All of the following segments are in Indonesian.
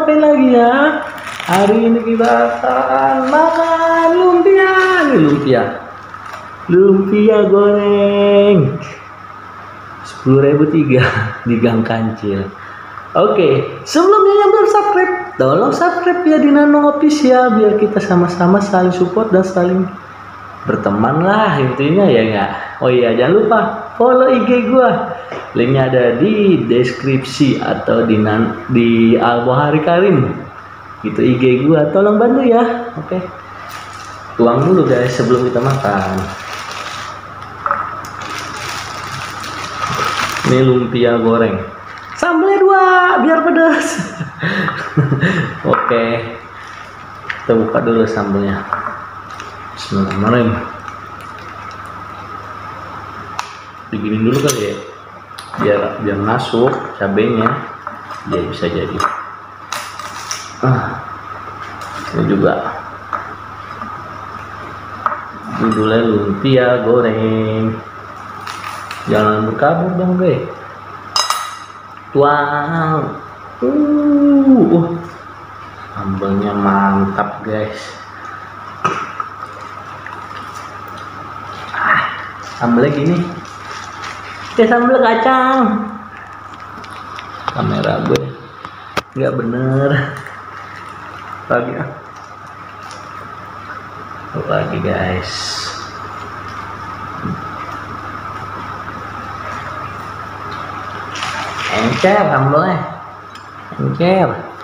ngapain lagi ya? Hari ini kita akan makan lumpia. Ini lumpia goreng 10.003 di Gang Kancil. Oke, sebelumnya yang belum subscribe, tolong subscribe ya di Nano Official biar kita sama-sama saling support dan saling berteman lah intinya ya nggak. Oh iya, jangan lupa follow IG gua, linknya ada di deskripsi atau di Al-Bohari Karim gitu IG gua, tolong bantu ya. Oke, tuang dulu guys sebelum kita makan. Ini lumpia goreng, sambelnya 2 biar pedas. Oke, kita buka dulu sambelnya. Bismillahirrahmanirrahim. Diginin dulu kali ya, biar masuk cabenya, dia bisa jadi. Ini juga judulnya lumpia goreng. Jangan berkabur dong guys. Wow, sambelnya mantap guys. Sambelnya gini, kayak sambel kacang. Kamera gue nggak bener. Lagi guys. Encer sambelnya, encer.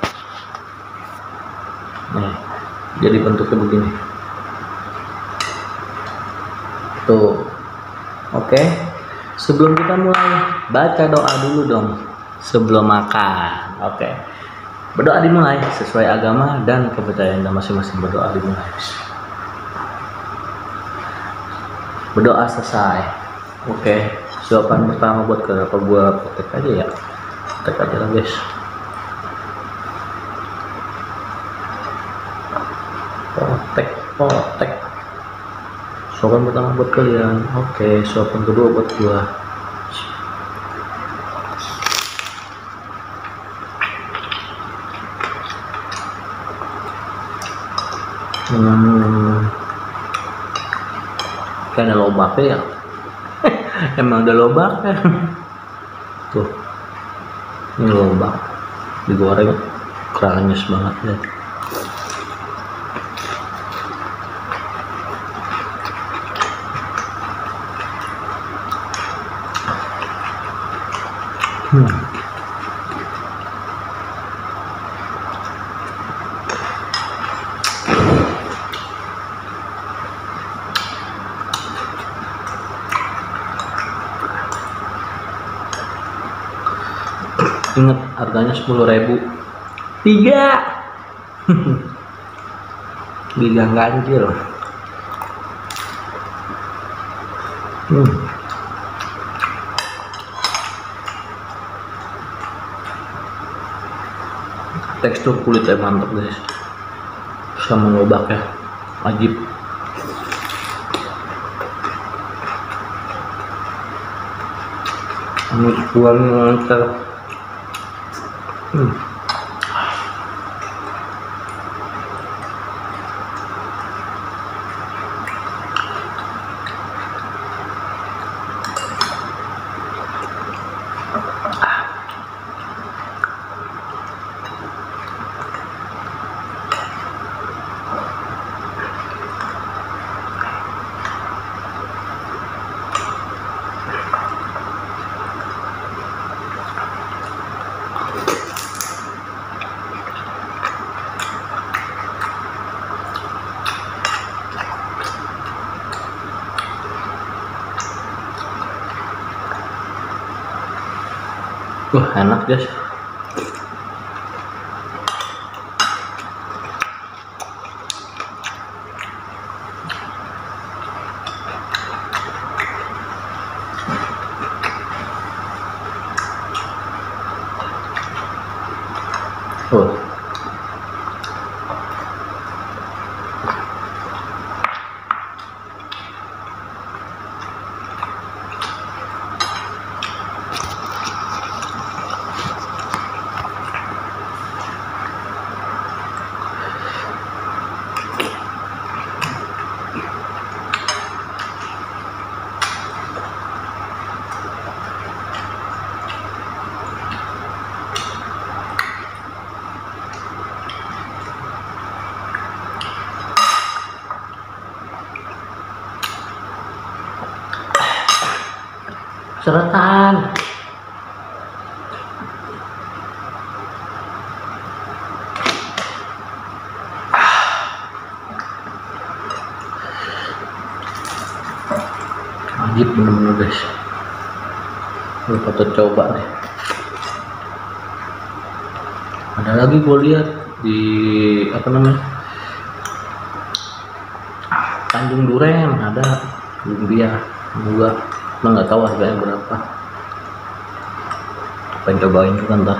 Nih, jadi bentuknya begini. Tuh, oke. Sebelum kita mulai, baca doa dulu dong sebelum makan. Oke, berdoa dimulai sesuai agama dan kepercayaan dan masing-masing. Berdoa dimulai. Berdoa selesai. Oke, suapan pertama buat kenapa gua potek aja ya. Potek aja lah guys. Potek. Suapan pertama buat kalian. Oke, suapan kedua buat gua. Kayak ada lobaknya ya. Emang ada lobaknya. Tuh, ini lobak digoreng kranyes banget ya. Ingat harganya 10.000 3 di Gang Kancil. Tekstur kulitnya mantap guys, sama lobaknya wajib. Buangnya lancar. Wah, enak guys. Ceretan. Wajib bener-bener guys, lu patut coba deh. Ada lagi gue lihat di apa namanya, Tanjung Duren ada lumpia juga, nggak tahu harganya berapa. Pengen cobain juga ntar.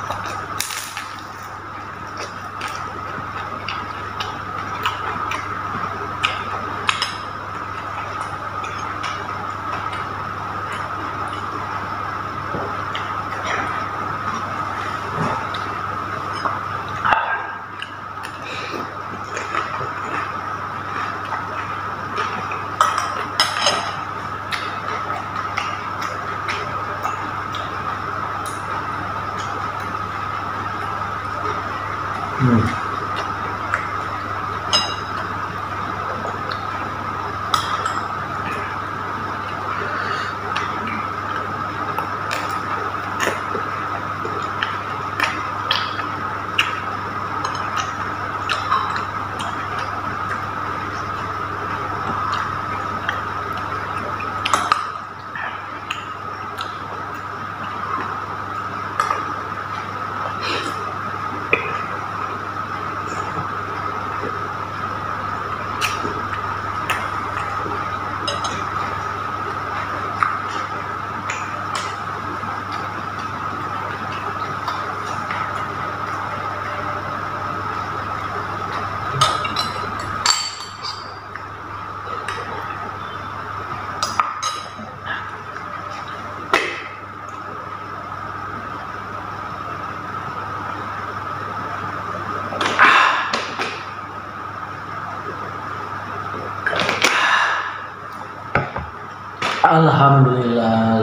Alhamdulillah,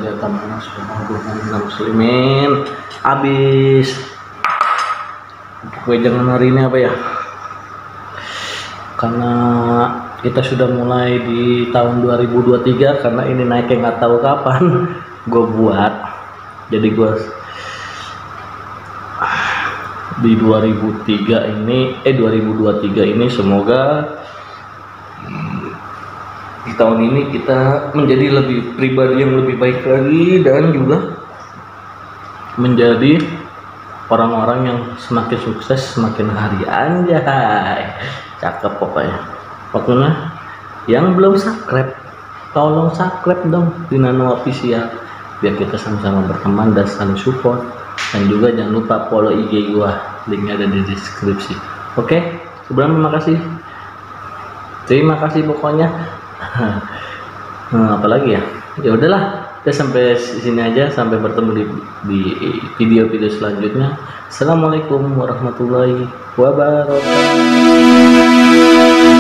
muslimin. Habis kue jangan hari ini apa ya? Karena kita sudah mulai di tahun 2023, karena ini naiknya nggak tahu kapan. Gue buat, jadi gue di 2023 ini semoga di tahun ini kita menjadi lebih pribadi yang lebih baik lagi, dan juga menjadi orang-orang yang semakin sukses semakin hari. Anjay, cakep pokoknya yang belum subscribe tolong subscribe dong di Nano Official biar kita sama-sama berteman dan saling support. Dan juga jangan lupa follow IG gua, linknya ada di deskripsi. Oke, sebelumnya terima kasih pokoknya. Apalagi ya, ya udahlah, kita sampai sini aja, sampai bertemu di video-video selanjutnya. Assalamualaikum warahmatullahi wabarakatuh.